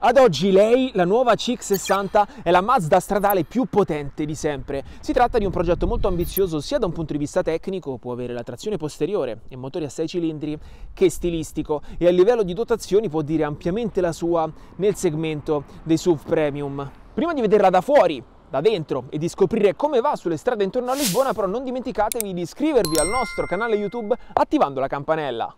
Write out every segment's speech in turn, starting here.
Ad oggi lei, la nuova CX-60, è la Mazda stradale più potente di sempre. Si tratta di un progetto molto ambizioso sia da un punto di vista tecnico, può avere la trazione posteriore e motori a 6 cilindri, che stilistico, e a livello di dotazioni può dire ampiamente la sua nel segmento dei SUV premium. Prima di vederla da fuori, da dentro e di scoprire come va sulle strade intorno a Lisbona, però non dimenticatevi di iscrivervi al nostro canale YouTube attivando la campanella.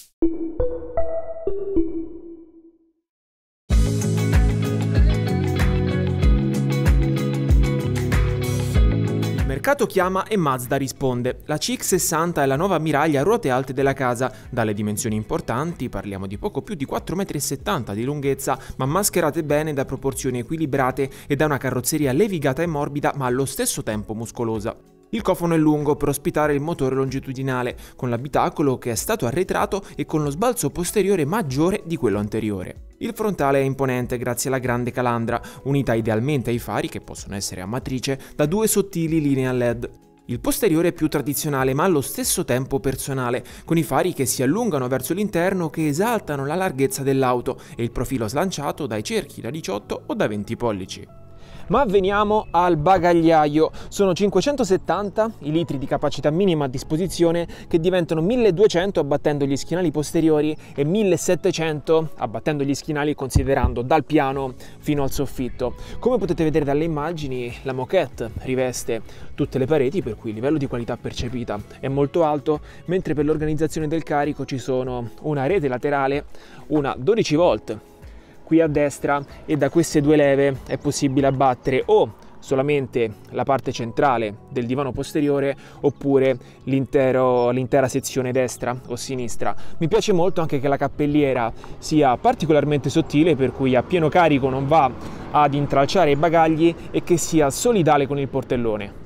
Il mercato chiama e Mazda risponde. La CX-60 è la nuova ammiraglia a ruote alte della casa, dalle dimensioni importanti, parliamo di poco più di 4,70 m di lunghezza, ma mascherate bene da proporzioni equilibrate e da una carrozzeria levigata e morbida ma allo stesso tempo muscolosa. Il cofano è lungo per ospitare il motore longitudinale, con l'abitacolo che è stato arretrato e con lo sbalzo posteriore maggiore di quello anteriore. Il frontale è imponente grazie alla grande calandra, unita idealmente ai fari, che possono essere a matrice, da due sottili linee a LED. Il posteriore è più tradizionale ma allo stesso tempo personale, con i fari che si allungano verso l'interno che esaltano la larghezza dell'auto e il profilo slanciato dai cerchi da 18 o da 20 pollici. Ma veniamo al bagagliaio. Sono 570 i litri di capacità minima a disposizione, che diventano 1200 abbattendo gli schienali posteriori e 1700 abbattendo gli schienali considerando dal piano fino al soffitto. Come potete vedere dalle immagini, la moquette riveste tutte le pareti, per cui il livello di qualità percepita è molto alto, mentre per l'organizzazione del carico ci sono una rete laterale, una 12 volt qui a destra, e da queste due leve è possibile abbattere o solamente la parte centrale del divano posteriore oppure l'intera sezione destra o sinistra. Mi piace molto anche che la cappelliera sia particolarmente sottile, per cui a pieno carico non va ad intralciare i bagagli, e che sia solidale con il portellone.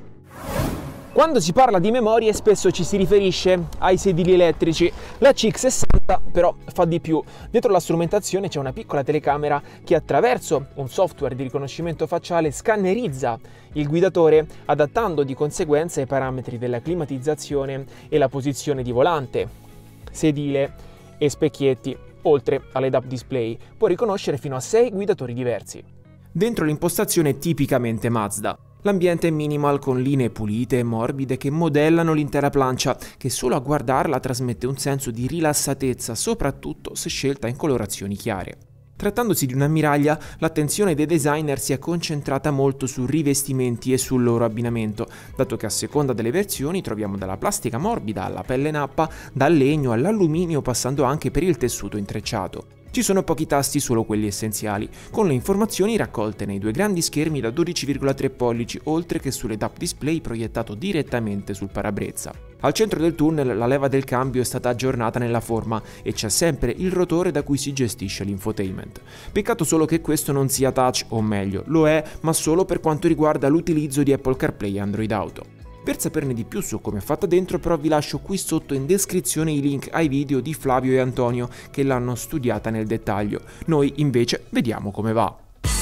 Quando si parla di memorie spesso ci si riferisce ai sedili elettrici. La CX-60 però fa di più. Dietro la strumentazione c'è una piccola telecamera che attraverso un software di riconoscimento facciale scannerizza il guidatore, adattando di conseguenza i parametri della climatizzazione e la posizione di volante, sedile e specchietti. Oltre all'head-up display può riconoscere fino a 6 guidatori diversi. Dentro l'impostazione è tipicamente Mazda. L'ambiente è minimal, con linee pulite e morbide che modellano l'intera plancia, che solo a guardarla trasmette un senso di rilassatezza, soprattutto se scelta in colorazioni chiare. Trattandosi di un'ammiraglia, l'attenzione dei designer si è concentrata molto su rivestimenti e sul loro abbinamento, dato che a seconda delle versioni troviamo dalla plastica morbida alla pelle nappa, dal legno all'alluminio, passando anche per il tessuto intrecciato. Ci sono pochi tasti, solo quelli essenziali, con le informazioni raccolte nei due grandi schermi da 12,3 pollici, oltre che sull'head-up display proiettato direttamente sul parabrezza. Al centro del tunnel la leva del cambio è stata aggiornata nella forma e c'è sempre il rotore da cui si gestisce l'infotainment. Peccato solo che questo non sia touch, o meglio, lo è, ma solo per quanto riguarda l'utilizzo di Apple CarPlay e Android Auto. Per saperne di più su come è fatta dentro, però, vi lascio qui sotto in descrizione i link ai video di Flavio e Antonio che l'hanno studiata nel dettaglio. Noi invece vediamo come va.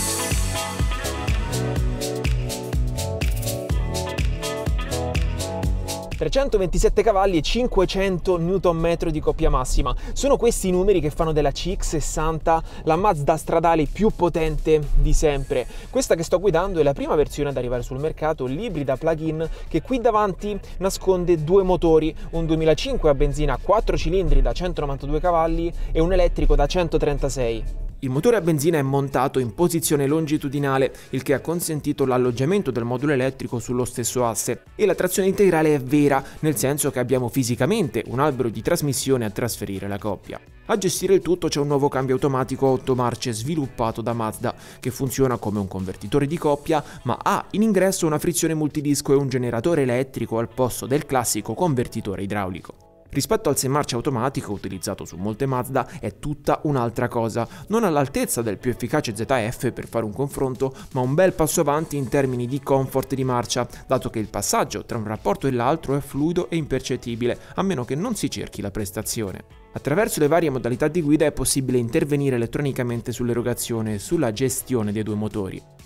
327 cavalli e 500 Nm di coppia massima. Sono questi i numeri che fanno della CX-60 la Mazda stradale più potente di sempre. Questa che sto guidando è la prima versione ad arrivare sul mercato, l'ibrida plug-in, che qui davanti nasconde due motori, un 2005 a benzina a 4 cilindri da 192 cavalli e un elettrico da 136. Il motore a benzina è montato in posizione longitudinale, il che ha consentito l'alloggiamento del modulo elettrico sullo stesso asse, e la trazione integrale è vera, nel senso che abbiamo fisicamente un albero di trasmissione a trasferire la coppia. A gestire il tutto c'è un nuovo cambio automatico a 8 marce sviluppato da Mazda, che funziona come un convertitore di coppia, ma ha in ingresso una frizione multidisco e un generatore elettrico al posto del classico convertitore idraulico. Rispetto al 6 marce automatico utilizzato su molte Mazda è tutta un'altra cosa, non all'altezza del più efficace ZF per fare un confronto, ma un bel passo avanti in termini di comfort di marcia, dato che il passaggio tra un rapporto e l'altro è fluido e impercettibile, a meno che non si cerchi la prestazione. Attraverso le varie modalità di guida è possibile intervenire elettronicamente sull'erogazione e sulla gestione dei due motori.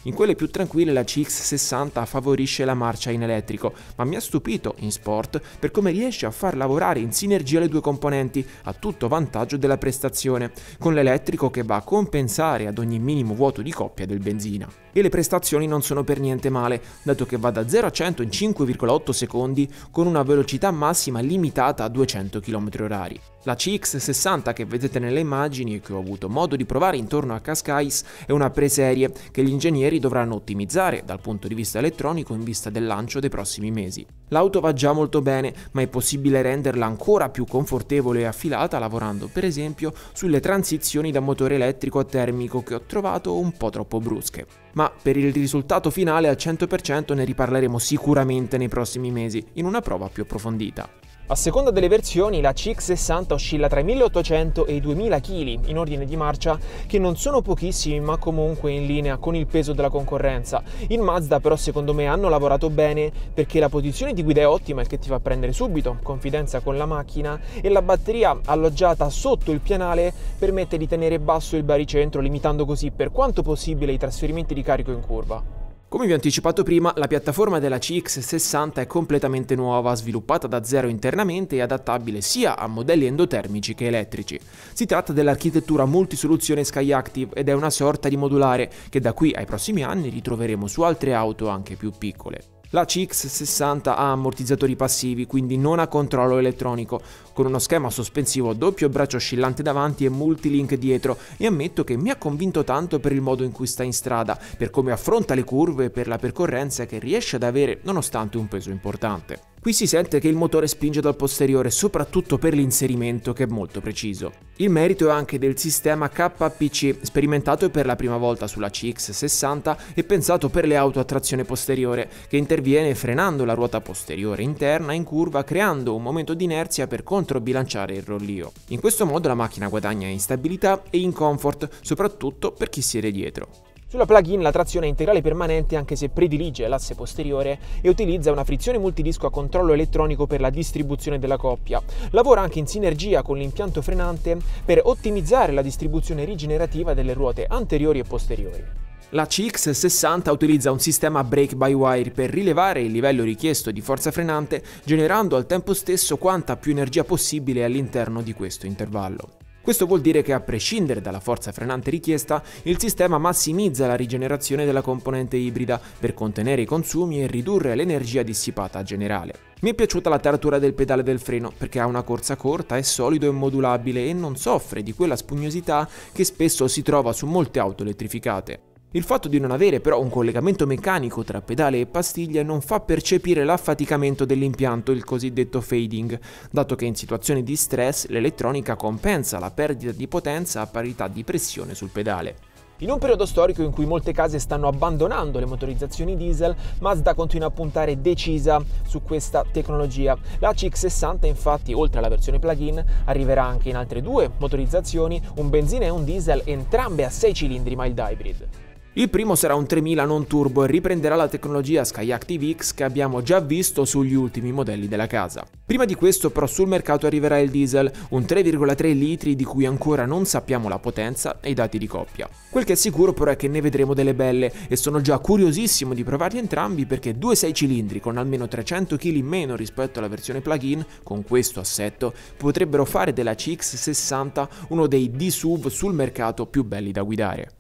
In quelle più tranquille la CX-60 favorisce la marcia in elettrico, ma mi ha stupito in sport per come riesce a far lavorare in sinergia le due componenti, a tutto vantaggio della prestazione, con l'elettrico che va a compensare ad ogni minimo vuoto di coppia del benzina. E le prestazioni non sono per niente male, dato che va da 0 a 100 in 5,8 secondi con una velocità massima limitata a 200 km/h. La CX-60 che vedete nelle immagini e che ho avuto modo di provare intorno a Cascais è una preserie che gli ingegneri dovranno ottimizzare dal punto di vista elettronico in vista del lancio dei prossimi mesi. L'auto va già molto bene, ma è possibile renderla ancora più confortevole e affilata lavorando per esempio sulle transizioni da motore elettrico a termico che ho trovato un po' troppo brusche. Ma per il risultato finale al 100% ne riparleremo sicuramente nei prossimi mesi in una prova più approfondita. A seconda delle versioni, la CX-60 oscilla tra i 1800 e i 2000 kg in ordine di marcia, che non sono pochissimi ma comunque in linea con il peso della concorrenza. In Mazda però secondo me hanno lavorato bene perché la posizione di guida è ottima, il che ti fa prendere subito confidenza con la macchina, e la batteria alloggiata sotto il pianale permette di tenere basso il baricentro, limitando così per quanto possibile i trasferimenti di carico in curva. Come vi ho anticipato prima, la piattaforma della CX-60 è completamente nuova, sviluppata da zero internamente e adattabile sia a modelli endotermici che elettrici. Si tratta dell'architettura multisoluzione Skyactiv ed è una sorta di modulare che da qui ai prossimi anni ritroveremo su altre auto anche più piccole. La CX-60 ha ammortizzatori passivi, quindi non ha controllo elettronico, con uno schema sospensivo a doppio braccio oscillante davanti e multilink dietro, e ammetto che mi ha convinto tanto per il modo in cui sta in strada, per come affronta le curve e per la percorrenza che riesce ad avere nonostante un peso importante. Qui si sente che il motore spinge dal posteriore, soprattutto per l'inserimento che è molto preciso. Il merito è anche del sistema KPC, sperimentato per la prima volta sulla CX-60 e pensato per le auto a trazione posteriore, che interviene frenando la ruota posteriore interna in curva, creando un momento di inerzia per controbilanciare il rollio. In questo modo la macchina guadagna in stabilità e in comfort, soprattutto per chi siede dietro. Sulla plug-in la trazione è integrale permanente, anche se predilige l'asse posteriore e utilizza una frizione multidisco a controllo elettronico per la distribuzione della coppia. Lavora anche in sinergia con l'impianto frenante per ottimizzare la distribuzione rigenerativa delle ruote anteriori e posteriori. La CX-60 utilizza un sistema brake-by-wire per rilevare il livello richiesto di forza frenante, generando al tempo stesso quanta più energia possibile all'interno di questo intervallo. Questo vuol dire che a prescindere dalla forza frenante richiesta, il sistema massimizza la rigenerazione della componente ibrida per contenere i consumi e ridurre l'energia dissipata generale. Mi è piaciuta la taratura del pedale del freno perché ha una corsa corta, è solido e modulabile e non soffre di quella spugnosità che spesso si trova su molte auto elettrificate. Il fatto di non avere però un collegamento meccanico tra pedale e pastiglie non fa percepire l'affaticamento dell'impianto, il cosiddetto fading, dato che in situazioni di stress l'elettronica compensa la perdita di potenza a parità di pressione sul pedale. In un periodo storico in cui molte case stanno abbandonando le motorizzazioni diesel, Mazda continua a puntare decisa su questa tecnologia. La CX-60 infatti, oltre alla versione plug-in, arriverà anche in altre due motorizzazioni, un benzina e un diesel, entrambe a 6 cilindri mild hybrid. Il primo sarà un 3000 non turbo e riprenderà la tecnologia Skyactiv X che abbiamo già visto sugli ultimi modelli della casa. Prima di questo però sul mercato arriverà il diesel, un 3,3 litri di cui ancora non sappiamo la potenza e i dati di coppia. Quel che è sicuro però è che ne vedremo delle belle e sono già curiosissimo di provarli entrambi perché due 6 cilindri con almeno 300 kg in meno rispetto alla versione plug-in, con questo assetto, potrebbero fare della CX-60 uno dei D-SUV sul mercato più belli da guidare.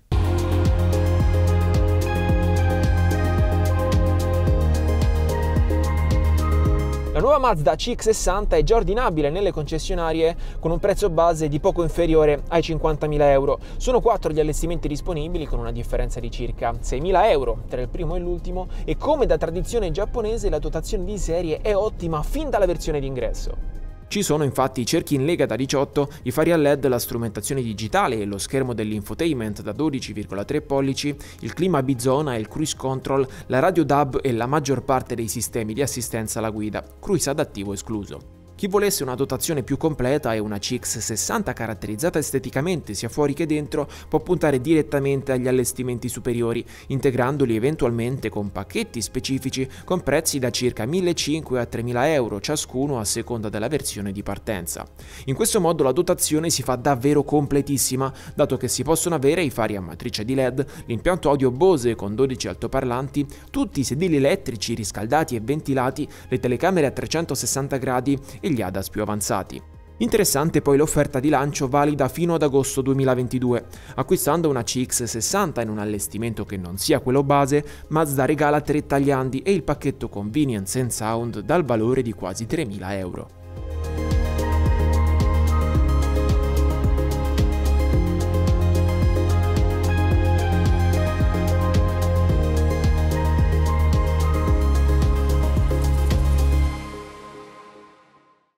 La nuova Mazda CX-60 è già ordinabile nelle concessionarie con un prezzo base di poco inferiore ai 50.000 euro. Sono 4 gli allestimenti disponibili con una differenza di circa 6.000 euro tra il primo e l'ultimo e come da tradizione giapponese la dotazione di serie è ottima fin dalla versione d'ingresso. Ci sono infatti i cerchi in lega da 18, i fari a LED, la strumentazione digitale e lo schermo dell'infotainment da 12,3 pollici, il clima bizona e il cruise control, la radio DAB e la maggior parte dei sistemi di assistenza alla guida, cruise adattivo escluso. Chi volesse una dotazione più completa e una CX60 caratterizzata esteticamente sia fuori che dentro può puntare direttamente agli allestimenti superiori, integrandoli eventualmente con pacchetti specifici con prezzi da circa 1.500 a 3.000 euro ciascuno a seconda della versione di partenza. In questo modo la dotazione si fa davvero completissima, dato che si possono avere i fari a matrice di LED, l'impianto audio Bose con 12 altoparlanti, tutti i sedili elettrici riscaldati e ventilati, le telecamere a 360 gradi e gli ADAS più avanzati. Interessante poi l'offerta di lancio valida fino ad agosto 2022. Acquistando una CX60 in un allestimento che non sia quello base, Mazda regala 3 tagliandi e il pacchetto Convenience and Sound dal valore di quasi 3.000 euro.